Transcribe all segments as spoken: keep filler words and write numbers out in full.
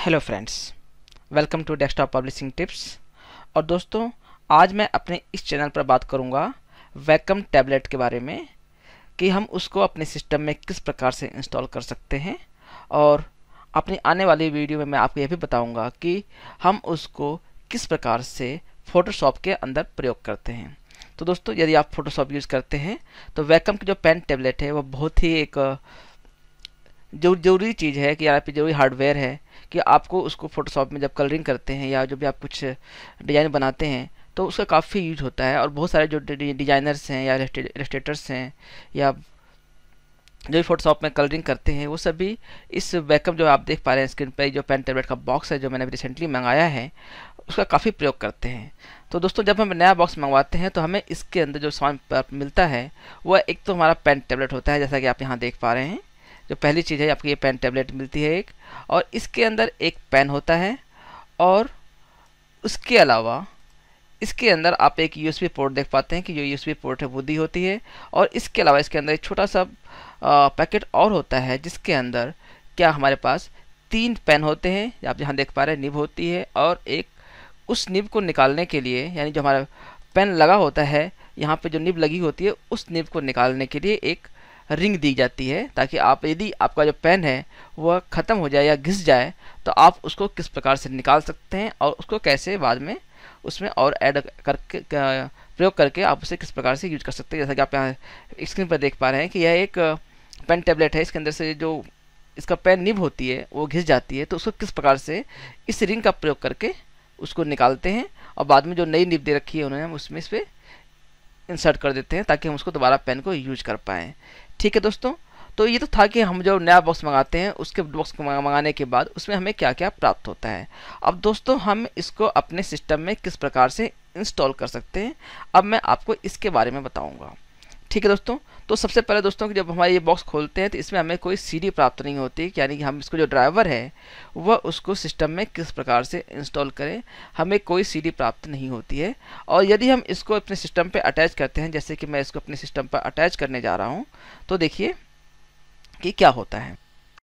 Hello friends, welcome to desktop publishing tips. और दोस्तों, आज मैं अपने इस चैनल पर बात करूंगा वैकम टैबलेट के बारे में कि हम उसको अपने सिस्टम में किस प्रकार से इंस्टॉल कर सकते हैं। और अपनी आने वाली वीडियो में मैं आपको यह भी बताऊंगा कि हम उसको किस प्रकार से फोटोशॉप के अंदर प्रयोग करते हैं। तो दोस्तों, यदि आप फोटोशॉप यूज़ करते हैं तो वैकम की जो पेन टैबलेट है वो बहुत ही एक जो जरूरी चीज़ है कि आप जरूरी हार्डवेयर है कि आपको उसको फोटोशॉप में जब कलरिंग करते हैं या जो भी आप कुछ डिज़ाइन बनाते हैं तो उसका काफ़ी यूज होता है। और बहुत सारे जो डिज़ाइनर्स हैं या इलस्ट्रेटर्स हैं या जो भी फोटोशॉप में कलरिंग करते हैं वो सभी इस वैकम जो आप देख पा रहे हैं स्क्रीन पर, जो पेन टैबलेट का बॉक्स है जो मैंने रिसेंटली मंगाया है, उसका काफ़ी प्रयोग करते हैं। तो दोस्तों, जब हम नया बॉक्स मंगवाते हैं तो हमें इसके अंदर जो सामान मिलता है वह एक तो हमारा पेन टैबलेट होता है, जैसा कि आप यहाँ देख पा रहे हैं। जो पहली चीज़ है, आपको ये पेन टैबलेट मिलती है एक, और इसके अंदर एक पेन होता है। और उसके अलावा इसके अंदर आप एक यूएसबी पोर्ट देख पाते हैं कि जो यूएसबी पोर्ट है वो दी होती है। और इसके अलावा इसके अंदर एक छोटा सा पैकेट और होता है जिसके अंदर क्या हमारे पास तीन पेन होते हैं, आप यहाँ देख पा रहे हैं, निब होती है। और एक उस निब को निकालने के लिए, यानी जो हमारा पेन लगा होता है यहाँ पे जो निब लगी होती है, उस निब को निकालने के लिए एक रिंग दी जाती है, ताकि आप यदि आपका जो पेन है वह ख़त्म हो जाए या घिस जाए तो आप उसको किस प्रकार से निकाल सकते हैं और उसको कैसे बाद में उसमें और ऐड करके प्रयोग करके आप उसे किस प्रकार से यूज कर सकते हैं। जैसा कि आप यहाँ स्क्रीन पर देख पा रहे हैं कि यह एक पेन टैबलेट है। इसके अंदर से जो इसका पेन निब होती है वो घिस जाती है, तो उसको किस प्रकार से इस रिंग का प्रयोग करके उसको निकालते हैं और बाद में जो नई निब दे रखी है उन्होंने उसमें इस पर इंसर्ट कर देते हैं ताकि हम उसको दोबारा पेन को यूज कर पाएँ। ठीक है दोस्तों, तो ये तो था कि हम जो नया बॉक्स मंगाते हैं उसके बॉक्स को मंगाने के बाद उसमें हमें क्या क्या प्राप्त होता है। अब दोस्तों, हम इसको अपने सिस्टम में किस प्रकार से इंस्टॉल कर सकते हैं, अब मैं आपको इसके बारे में बताऊंगा। ठीक है दोस्तों, तो सबसे पहले दोस्तों कि जब हमारे ये बॉक्स खोलते हैं तो इसमें हमें कोई सीडी प्राप्त नहीं होती, यानी कि हम इसको जो ड्राइवर है वह उसको सिस्टम में किस प्रकार से इंस्टॉल करें, हमें कोई सीडी प्राप्त नहीं होती है। और यदि हम इसको अपने सिस्टम पे अटैच करते हैं, जैसे कि मैं इसको अपने सिस्टम पर अटैच करने जा रहा हूँ, तो देखिए कि क्या होता है।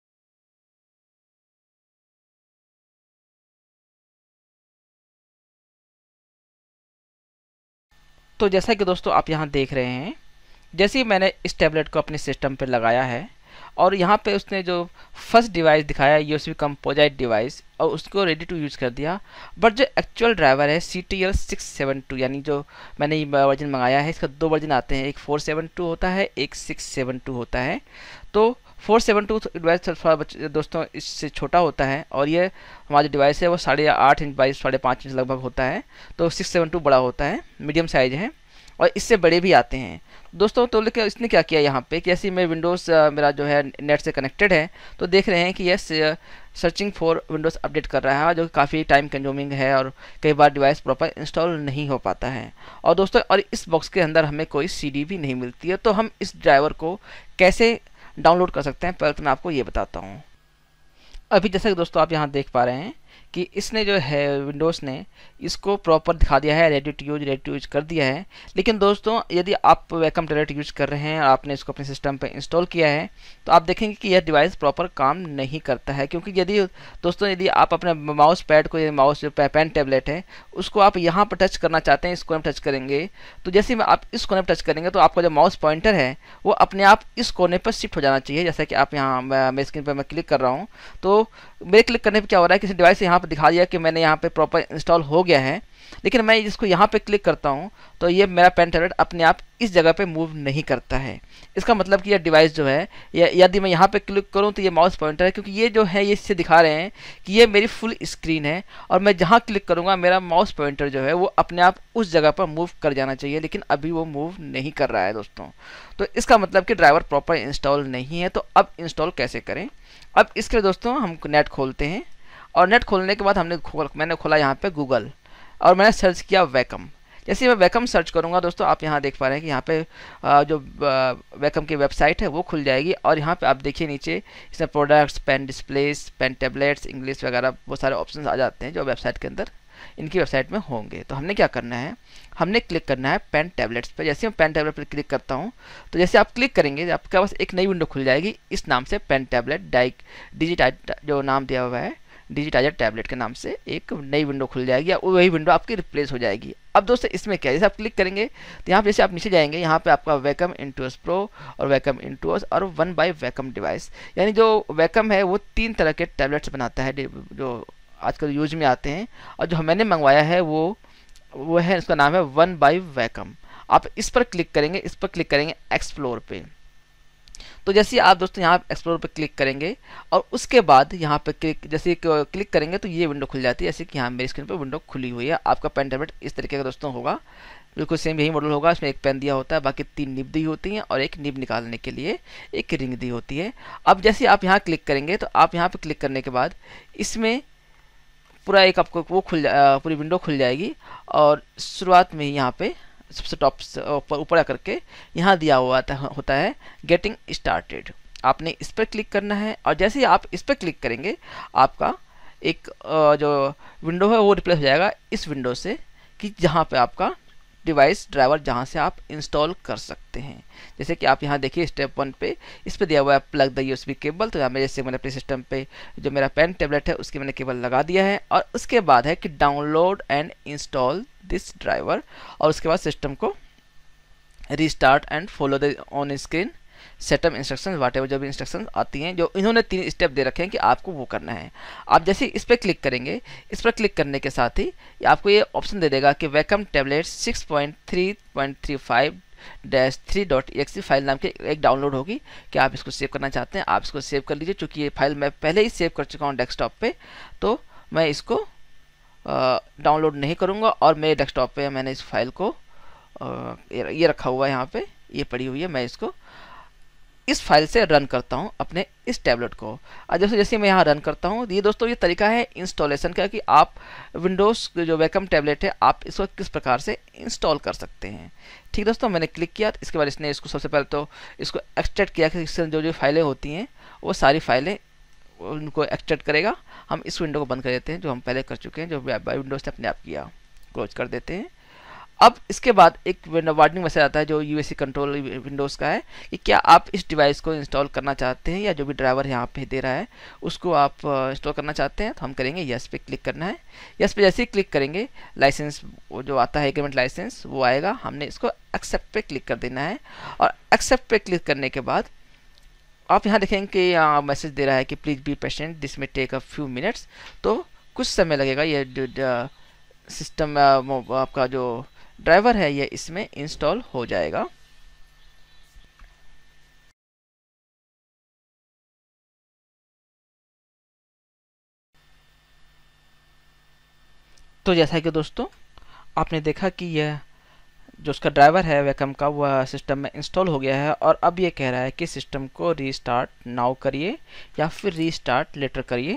तो जैसा कि दोस्तों आप यहाँ देख रहे हैं, जैसे ही मैंने इस टैबलेट को अपने सिस्टम पर लगाया है और यहाँ पे उसने जो फर्स्ट डिवाइस दिखाया यूएसबी कंपोजिट डिवाइस और उसको रेडी टू यूज़ कर दिया, बट जो एक्चुअल ड्राइवर है C T L six seven two, यानी जो मैंने ये वर्जन मंगाया है, इसका दो वर्जन आते हैं, एक फोर सेवन टू होता है, एक सिक्स सेवन टू होता है। तो फोर सेवन टू डिवाइस थोड़ा दोस्तों इससे छोटा होता है और ये हमारा जो डिवाइस है वो साढ़े आठ इंच बाई साढ़े पाँच इंच लगभग होता है। तो सिक्स सेवन टू बड़ा होता है, मीडियम साइज है, और इससे बड़े भी आते हैं दोस्तों। तो लेकिन इसने क्या किया यहाँ पे कि जैसे मैं विंडोज़ मेरा जो है नेट से कनेक्टेड है, तो देख रहे हैं कि यह सर्चिंग फॉर विंडोज़ अपडेट कर रहा है, जो काफ़ी टाइम कंज्यूमिंग है और कई बार डिवाइस प्रॉपर इंस्टॉल नहीं हो पाता है। और दोस्तों, और इस बॉक्स के अंदर हमें कोई सीडी भी नहीं मिलती है। तो हम इस ड्राइवर को कैसे डाउनलोड कर सकते हैं, पहले तो मैं आपको ये बताता हूँ। अभी जैसा कि दोस्तों आप यहाँ देख पा रहे हैं कि इसने जो है विंडोज़ ने इसको प्रॉपर दिखा दिया है, ready to use ready to use कर दिया है। लेकिन दोस्तों, यदि आप वैकम टैबलेट यूज कर रहे हैं और आपने इसको अपने सिस्टम पर इंस्टॉल किया है तो आप देखेंगे कि यह डिवाइस प्रॉपर काम नहीं करता है। क्योंकि यदि दोस्तों यदि आप अपने माउस पैड को, माउस जो पेन टैबलेट है उसको आप यहाँ पर टच करना चाहते हैं, इस कोने पर टच करेंगे, तो जैसे आप इस कोने पर टच करेंगे तो आपका जो माउस पॉइंटर है वो अपने आप इस कोने पर शिफ्ट हो जाना चाहिए। जैसा कि आप यहाँ मेरे स्क्रीन पर मैं क्लिक कर रहा हूँ, तो मेरे क्लिक करने पर क्या हो रहा है कि डिवाइस यहाँ पर दिखा दिया कि मैंने यहाँ पे प्रॉपर इंस्टॉल हो गया है। लेकिन मैं इसको यहाँ पे क्लिक करता हूँ तो ये मेरा पेन टैबलेट अपने आप इस जगह पे मूव नहीं करता है। इसका मतलब कि यह डिवाइस जो है, यदि मैं यहाँ पे क्लिक करूँ तो ये माउस पॉइंटर है, क्योंकि ये जो है ये इससे दिखा रहे हैं कि ये मेरी फुल स्क्रीन है और मैं जहाँ क्लिक करूँगा मेरा माउस पॉइंटर जो है वो अपने आप उस जगह पर मूव कर जाना चाहिए, लेकिन अभी वो मूव नहीं कर रहा है दोस्तों। तो इसका मतलब कि ड्राइवर प्रॉपर इंस्टॉल नहीं है। तो अब इंस्टॉल कैसे करें? अब इसके लिए दोस्तों हम नेट खोलते हैं और नेट खोलने के बाद हमने खोल मैंने खोला यहाँ पे गूगल और मैंने सर्च किया वैकम। जैसे मैं वैकम सर्च करूँगा दोस्तों, आप यहाँ देख पा रहे हैं कि यहाँ पे जो वैकम की वेबसाइट है वो खुल जाएगी। और यहाँ पे आप देखिए नीचे इसमें products, pen displays, pen tablets, English वगैरह बहुत सारे ऑप्शंस आ जाते हैं जो वेबसाइट के अंदर इनकी वेबसाइट में होंगे। तो हमने क्या करना है, हमने क्लिक करना है पेन टैबलेट्स पे। जैसे मैं पेन टैबलेट पर क्लिक करता हूँ तो जैसे आप क्लिक करेंगे आपके पास एक नई विंडो खुल जाएगी इस नाम से, पेन टैबलेट डाइक डिजिटाइट जो नाम दिया हुआ है, डिजिटाइजर टैबलेट के नाम से एक नई विंडो खुल जाएगी या वही विंडो आपकी रिप्लेस हो जाएगी। अब दोस्तों इसमें क्या है, जैसे आप क्लिक करेंगे तो यहाँ पे जैसे आप नीचे जाएंगे, यहाँ पे आपका वैकम इंटूस प्रो और वैकम इंटूस और वन बाय वैकम डिवाइस, यानी जो वैकम है वो तीन तरह के टैबलेट्स बनाता है जो आजकल यूज में आते हैं, और जो मैंने मंगवाया है वो वो है, इसका नाम है वन बाय वैकम। आप इस पर क्लिक करेंगे, इस पर क्लिक करेंगे एक्सप्लोर पे। तो जैसे आप दोस्तों यहाँ एक्सप्लोर पे क्लिक करेंगे और उसके बाद यहाँ पे क्लिक जैसे क्लिक करेंगे तो ये विंडो खुल जाती है, जैसे कि यहाँ मेरी स्क्रीन पे विंडो खुली हुई है। आपका पेन टैबलेट इस तरीके का दोस्तों होगा, बिल्कुल सेम यही मॉडल होगा। इसमें एक पेन दिया होता है, बाकी तीन निब दी होती हैं और एक निब निकालने के लिए एक रिंग दी होती है। अब जैसे आप यहाँ क्लिक करेंगे तो आप यहाँ पे क्लिक करने के बाद इसमें पूरा एक आपको वो खुल जा पूरी विंडो खुल जाएगी, और शुरुआत में ही यहाँ पे सबसे टॉप ऊपर ऊपर आकर के यहाँ दिया हुआ होता है गेटिंग स्टार्टेड। आपने इस पर क्लिक करना है, और जैसे ही आप इस पर क्लिक करेंगे आपका एक जो विंडो है वो रिप्लेस हो जाएगा इस विंडो से, कि जहाँ पे आपका डिवाइस ड्राइवर जहाँ से आप इंस्टॉल कर सकते हैं। जैसे कि आप यहाँ देखिए स्टेप वन पे इस पे दिया हुआ है प्लग द यूएसबी केबल। तो यहाँ मैं जैसे मैंने अपने सिस्टम पे जो मेरा पेन टैबलेट है उसके मैंने केबल लगा दिया है, और उसके बाद है कि download and install this driver, और उसके बाद सिस्टम को restart and follow the on screen setup instructions whatever जो भी इंस्ट्रक्शंस आती हैं, जो इन्होंने तीन स्टेप दे रखे हैं कि आपको वो करना है। आप जैसे इस पर क्लिक करेंगे, इस पर क्लिक करने के साथ ही आपको ये ऑप्शन दे देगा कि Wacom tablet six point three point three five dash three dot E X E file नाम की एक डाउनलोड होगी। कि आप इसको सेव करना चाहते हैं आप इसको सेव कर लीजिए, चूँकि ये फाइल मैं पहले ही सेव कर चुका हूँ डेस्कटॉप पे, तो मैं इसको डाउनलोड नहीं करूँगा। और मेरे डेस्कटॉप पे मैंने इस फाइल को आ, ये रखा हुआ है, यहाँ पे ये पड़ी हुई है, मैं इसको इस फाइल से रन करता हूं अपने इस टैबलेट को। और जैसे जैसे मैं यहाँ रन करता हूं, ये दोस्तों ये तरीका है इंस्टॉलेशन का, कि आप विंडोज़ जो वैकम टैबलेट है आप इसको किस प्रकार से इंस्टॉल कर सकते हैं। ठीक दोस्तों, मैंने क्लिक किया, इसके बाद इसने इसको सबसे पहले तो इसको एक्सट्रैक्ट किया कि इससे जो जो फाइलें होती हैं वो सारी फाइलें उनको एक्सट्रैक्ट करेगा। हम इस विंडो को बंद कर देते हैं जो हम पहले कर चुके हैं, जो बाय विंडोज़ ने अपने आप किया, क्लोज कर देते हैं। अब इसके बाद एक वार्निंग मैसेज आता है जो यूएससी कंट्रोल विंडोज़ का है, कि क्या आप इस डिवाइस को इंस्टॉल करना चाहते हैं, या जो भी ड्राइवर यहाँ पे दे रहा है उसको आप इंस्टॉल करना चाहते हैं। तो हम करेंगे यस पे क्लिक करना है। यस पे जैसे ही क्लिक करेंगे लाइसेंस वो जो आता है एग्रीमेंट लाइसेंस वो आएगा, हमने इसको एक्सेप्ट पे क्लिक कर देना है। और एक्सेप्ट पे क्लिक करने के बाद आप यहाँ देखेंगे कि मैसेज दे रहा है कि please be patient, this may take a few minutes. तो कुछ समय लगेगा, ये सिस्टम आपका जो ड्राइवर है ये इसमें इंस्टॉल हो जाएगा। तो जैसा कि दोस्तों आपने देखा कि यह जो उसका ड्राइवर है वैकम का वह सिस्टम में इंस्टॉल हो गया है, और अब ये कह रहा है कि सिस्टम को रीस्टार्ट नाउ करिए या फिर रीस्टार्ट लेटर करिए।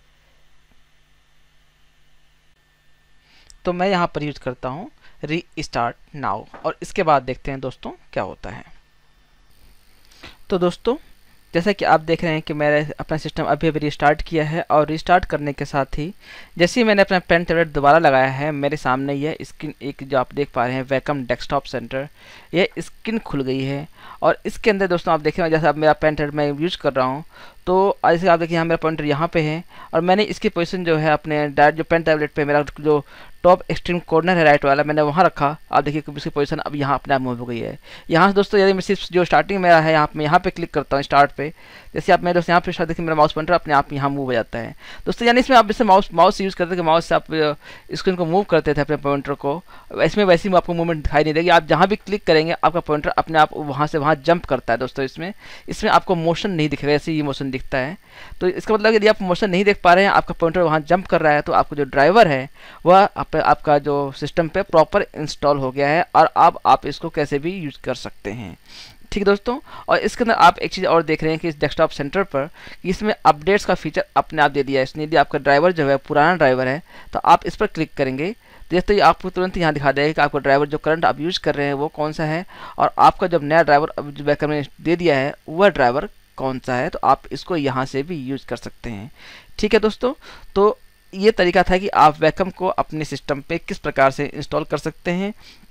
तो मैं यहाँ पर यूज करता हूँ रीस्टार्ट नाउ, और इसके बाद देखते हैं दोस्तों क्या होता है। तो दोस्तों जैसा कि आप देख रहे हैं कि मैंने अपना सिस्टम अभी अभी रिस्टार्ट किया है, और रिस्टार्ट करने के साथ ही जैसे ही मैंने अपना पेन टैबलेट दोबारा लगाया है, मेरे सामने यह स्क्रीन एक जो आप देख पा रहे हैं वैकम डेस्कटॉप सेंटर, यह स्क्रीन खुल गई है। और इसके अंदर दोस्तों आप देखें, जैसे अब मेरा पेन टैबलेट मैं यूज कर रहा हूँ, तो जैसे आप देखिए यहाँ मेरा पॉइंटर यहाँ पे है, और मैंने इसकी पोजीशन जो है अपने डायरेक्ट जो पेन टैबलेट पे मेरा जो टॉप एक्सट्रीम कॉर्नर है राइट वाला, मैंने वहाँ रखा। आप देखिए कि उसकी पोजीशन अब यहाँ अपने आप मूव हो गई है। यहाँ से दोस्तों यदि मैं सिर्फ जो स्टार्टिंग मेरा है यहाँ मैं यहाँ पे क्लिक करता हूँ स्टार्ट पे, जैसे आप मेरे दोस्तों यहाँ पे स्टार्ट देखिए मेरा माउस पॉइंटर अपने आप यहाँ मूव हो जाता है दोस्तों। यानी इसमें आप जैसे माउस माउस यूज़ करते थे, माउस से आप स्क्रीन को मूव करते थे अपने पॉइंटर को, इसमें वैसे ही आपको मूवमेंट दिखाई नहीं देगी। आप जहाँ भी क्लिक करेंगे आपका पॉइंटर अपने आप वहाँ से वहाँ जंप करता है दोस्तों। इसमें इसमें आपको मोशन नहीं दिखेगा, ऐसे ये मोशन दिखता है। तो इसका मतलब यदि आप मोशन नहीं देख पा रहे हैं, आपका पॉइंटर वहाँ जंप कर रहा है, तो आपको जो ड्राइवर है वह आप, आपका जो सिस्टम पे प्रॉपर इंस्टॉल हो गया है, और अब आप इसको कैसे भी यूज कर सकते हैं। ठीक दोस्तों, और इसके अंदर आप एक चीज़ और देख रहे हैं कि इस डेस्कटॉप सेंटर पर इसमें अपडेट्स का फीचर अपने आप दे दिया है इसने। यदि आपका ड्राइवर जो है पुराना ड्राइवर है तो आप इस पर क्लिक करेंगे तो ये आपको तुरंत यहाँ दिखा देगा कि आपका ड्राइवर जो करंट आप यूज कर रहे हैं वो कौन सा है, और आपका जब नया ड्राइवर जो बैकअप में दे दिया है वह ड्राइवर कौन सा है। तो आप इसको यहाँ से भी यूज कर सकते हैं। ठीक है दोस्तों, तो ये तरीका था कि आप वैकम को अपने सिस्टम पे किस प्रकार से इंस्टॉल कर सकते हैं।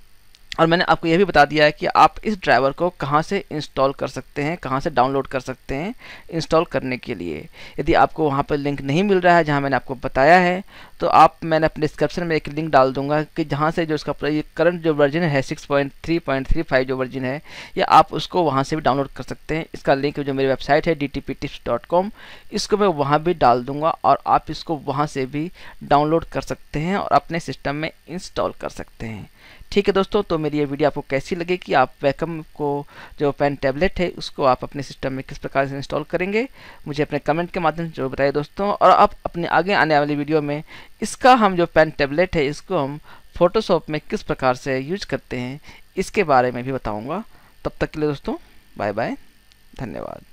और मैंने आपको यह भी बता दिया है कि आप इस ड्राइवर को कहाँ से इंस्टॉल कर सकते हैं, कहाँ से डाउनलोड कर सकते हैं इंस्टॉल करने के लिए। यदि आपको वहाँ पर लिंक नहीं मिल रहा है जहाँ मैंने आपको बताया है, तो आप मैंने अपने डिस्क्रिप्शन में एक लिंक डाल दूंगा कि जहाँ से जो इसका करंट जो वर्जन है six point three point three five जो वर्जन है, या आप उसको वहाँ से भी डाउनलोड कर सकते हैं। इसका लिंक जो मेरी वेबसाइट है D T P tips dot com, इसको मैं वहाँ भी डाल दूँगा और आप इसको वहाँ से भी डाउनलोड कर सकते हैं और अपने सिस्टम में इंस्टॉल कर सकते हैं। ठीक है दोस्तों, तो मेरी ये वीडियो आपको कैसी लगी कि आप वैकम को जो पेन टैबलेट है उसको आप अपने सिस्टम में किस प्रकार से इंस्टॉल करेंगे, मुझे अपने कमेंट के माध्यम से जरूर बताइए दोस्तों। और आप अपने आगे आने वाली वीडियो में इसका हम जो पेन टैबलेट है इसको हम फोटोशॉप में किस प्रकार से यूज करते हैं इसके बारे में भी बताऊँगा। तब तक के लिए दोस्तों बाय बाय, धन्यवाद।